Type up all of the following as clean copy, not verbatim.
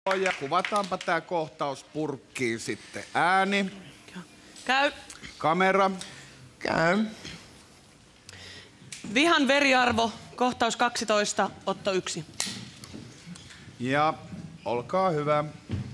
Ja kuvataanpa tää kohtaus purkkiin sitten. Ääni. Käy. Kamera. Käy. Vihan veriarvo, kohtaus 12, otto 1. Ja olkaa hyvä.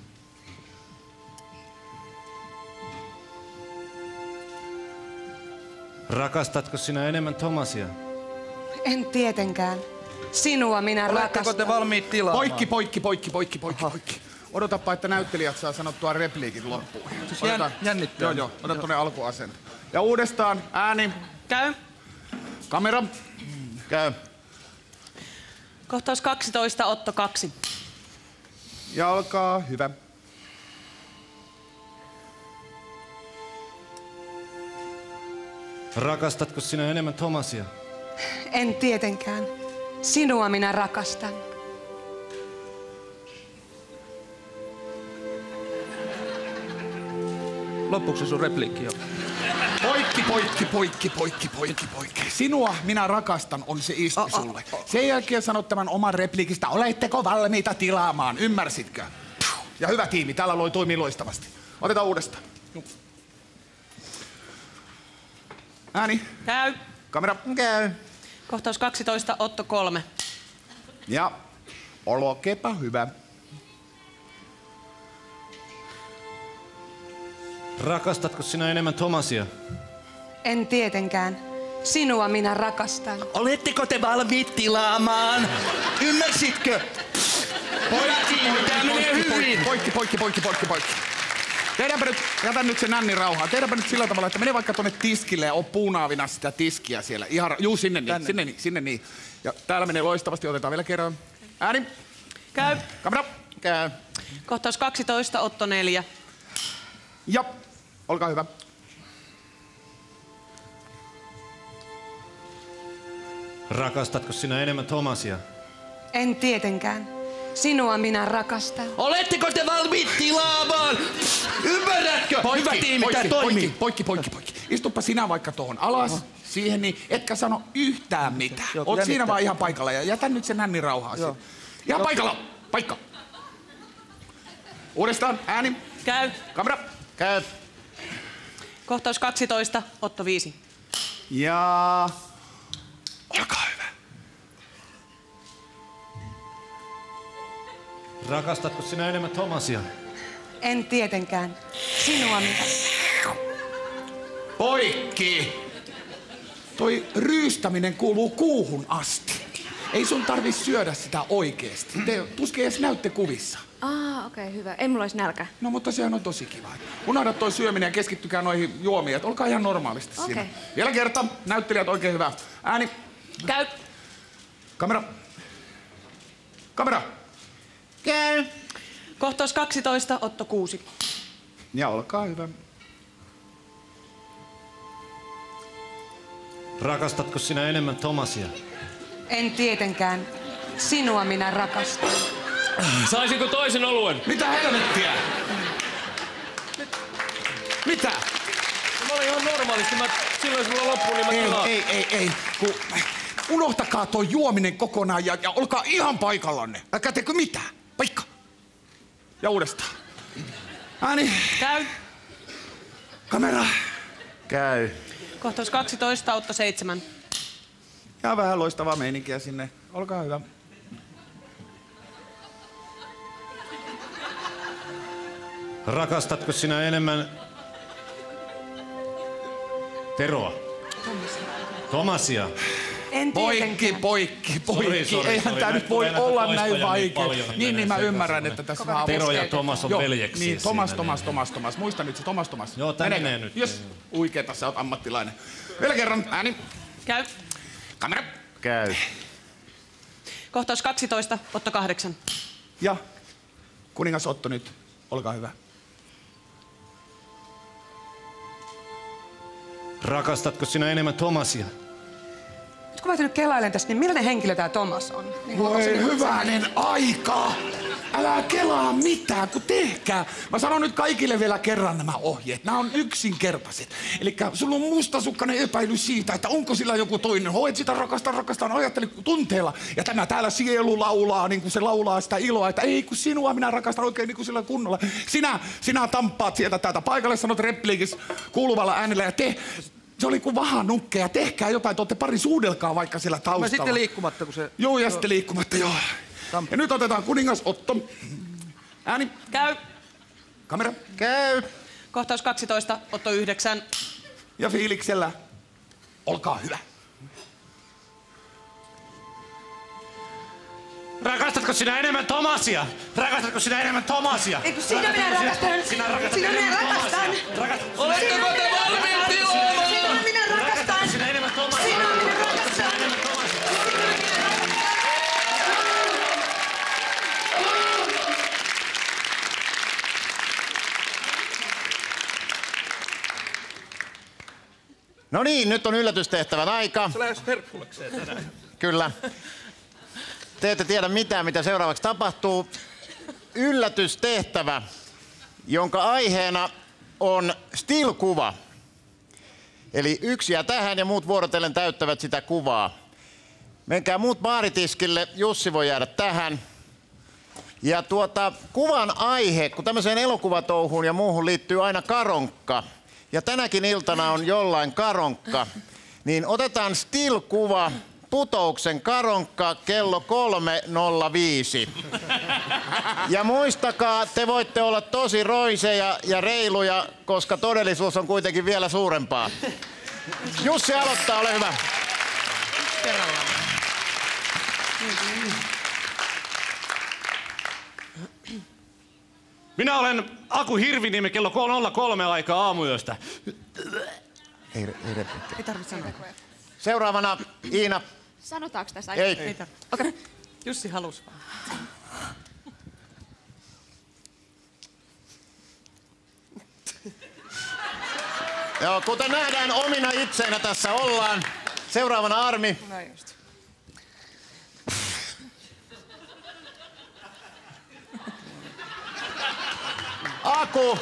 Rakastatko sinä enemmän Thomasia? En tietenkään. Sinua minä rakastan. Oletteko te valmiit tilaamaan? Poikki. Odotapa, että näyttelijät saa sanottua repliikit loppuun. Jännittää. Joo. Ota tuonne alkuasento. Ja uudestaan ääni. Käy. Kamera. Käy. Kohtaus 12, otto 2. Ja olkaa hyvä. Rakastatko sinä enemmän Thomasia? En tietenkään. Sinua minä rakastan. Loppuksi sun repliikki jo. Poikki. Sinua minä rakastan on se isku sulle. Sen jälkeen sanot tämän oman repliikistä. Oletteko valmiita tilaamaan? Ymmärsitkö? Ja hyvä tiimi, täällä toimii loistavasti. Otetaan uudestaan. Ääni. Käy. Kamera. Käy. Kohtaus 12, otto 3. Ja olkeepa hyvä. Rakastatko sinä enemmän Thomasia? En tietenkään. Sinua minä rakastan. Oletteko te valmiit tilaamaan? Ymmärsitkö? Tää menee hyvin. Poikki. Tehdäänpä nyt, jätän nyt se nänni rauhaan. Tehdäänpä nyt sillä tavalla, että mene vaikka tonne tiskille ja oo puunaavina sitä tiskiä siellä. Ihan, sinne niin. Ja täällä menee loistavasti, otetaan vielä kerran. Ääni. Käy. Kamera. Käy. Kohtaus 12, otto 4. Ja olkaa hyvä. Rakastatko sinä enemmän Thomasia? En tietenkään. Sinua minä rakastan. Oletteko te valmiit tilaamaan? Ymmärrätkö? Hyvä tiimi, tää toimii. Poikki. Istuppa sinä vaikka tuohon alas, siihen niin, etkä sano yhtään mitään. Oot siinä vaan ihan paikalla ja jätä nyt sen nänni rauhaan. Ihan paikalla. Paikka. Uudestaan, ääni. Käy. Kamera. Käy. Kohtaus 12, otto 5. Ja olkaa hyvä. Rakastatko sinä enemmän Thomasia? En tietenkään. Sinua minä. Poikki! Toi ryystäminen kuuluu kuuhun asti. Ei sun tarvi syödä sitä oikeesti. Te tuskin edes näytte kuvissa. Okei, hyvä. Ei mulla olisi nälkä. No mutta sehän on tosi kiva. Unohda toi syöminen ja keskittykää noihin juomiin. Et olkaa ihan normaalisti siinä. Vielä kerta. Näyttelijät oikein hyvä. Ääni. Käy. Kamera. Kamera. Käy. Kohtaus 12, otto 6. Ja olkaa hyvä. Rakastatko sinä enemmän Thomasia? En tietenkään. Sinua minä rakastan. Saisinko toisen oluen? Mitä helvettiä? Mitä? Mä olin ihan normaalisti. Silloin jos mulla loppuu, niin mä tilaan. Ei. Unohtakaa toi juominen kokonaan ja olkaa ihan paikallanne. Älkää teekö mitään. Paikka. Ja uudestaan. Ääni. Käy. Kamera. Käy. Kohtaus 12, otto 7. Ja vähän loistavaa meininkiä sinne. Olkaa hyvä. Rakastatko sinä enemmän Teroa? Thomasia. En tietenkään. Poikki. Sori, Eihän tää nyt voi näitä olla toistoja näin niin vaikea. paljon, niin Niin mä menee ymmärrän, sekaisin. että tässä vähän Tero ja Thomas on veljeksiä Niin, siinä. Thomas. Muista nyt se Thomas. Joo, tää menee nyt. Jes, uikeeta, sä oot ammattilainen. Vielä kerran, ääni. Käy. Kamera. Käy. Kohtaus 12, otto 8. Ja kuningas Otto nyt, olkaa hyvä. Rakastatko sinä enemmän Thomasia? Nyt kun mä nyt kelailen tästä, niin millainen henkilö tää Thomas on? Niin Voi hyvänen aika! Älä kelaa mitään, kun tehkää. Mä sanon nyt kaikille vielä kerran nämä ohjeet. Nämä on yksinkertaiset. Elikkä sulla on mustasukkainen epäily siitä, että onko sillä joku toinen. Hoet sitä rakastan, ajattele tunteella. Ja tämä täällä sielu laulaa, niin kuin se laulaa sitä iloa, että ei kun sinua minä rakastan oikein niin kuin sillä kunnolla. Sinä tamppaat sieltä täältä paikalle, sanot repliikis kuuluvalla äänellä ja se oli kuin vahanukkeja. Tehkää jotain, te ootte pari suudelkaa vaikka siellä taustalla. Mä sitten liikkumatta, kun se... Joo, ja sitten liikkumatta, joo. Ja nyt otetaan kuningas Otto. Ääni. Käy. Kamera. Käy. Kohtaus 12, Otto 9. Ja fiiliksellä. Olkaa hyvä. Rakastatko sinä enemmän Tomasia? Rakastatko sinä enemmän Tomasia? Ei kun sinä minä rakastan. Sinä rakastat Sinä minä enemmän rakastan. Tomasia. Oletteko te valmiit tilaamaan? Sinä minä rakastan. Sinä enemmän Tomasia. Sinä minä rakastan. No niin, nyt on yllätystehtävän aika. Se lähes herkkulekseen tänään. Kyllä. Te ette tiedä mitään, mitä seuraavaksi tapahtuu. Yllätystehtävä, jonka aiheena on still-kuva. Eli yksi jää tähän ja muut vuorotellen täyttävät sitä kuvaa. Menkää muut baaritiskille, Jussi voi jäädä tähän. Ja kuvan aihe, kun tämmöiseen elokuvatouhuun ja muuhun liittyy aina karonkka, ja tänäkin iltana on jollain karonkka, niin otetaan still-kuva, Putouksen karonkka kello 3.05. Ja muistakaa, te voitte olla tosi roiseja ja reiluja, koska todellisuus on kuitenkin vielä suurempaa. Jussi aloittaa, ole hyvä. Minä olen Aku Hirviniemi kello 03 aikaa aamuyöstä. Ei tarvitse sanoa. Seuraavana Iina. Sanotaanko tässä? Ei. Okei. Jussi halus vaan. Joo, kuten nähdään, omina itseinä tässä ollaan. Seuraavana Armi. No just. Aku.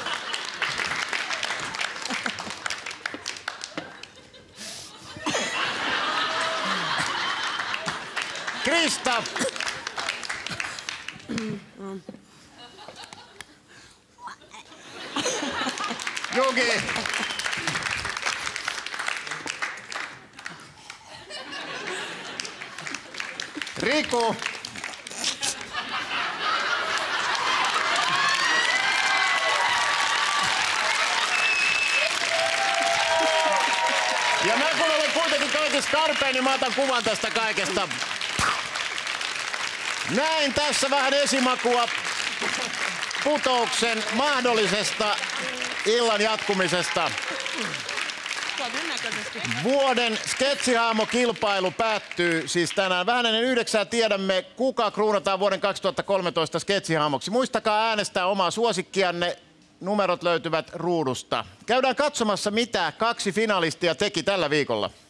Krista. Juki. Riku. Ja mä kun olen kuitenkin kaikista tarpeen, niin mä otan kuvan tästä kaikesta. Näin tässä vähän esimakua Putouksen mahdollisesta illan jatkumisesta. Vuoden sketsihahmokilpailu päättyy siis tänään. Vähän ennen 9 tiedämme, kuka kruunataan vuoden 2013 sketsihahmoksi. Muistakaa äänestää omaa suosikkianne. Numerot löytyvät ruudusta. Käydään katsomassa, mitä 2 finalistia teki tällä viikolla.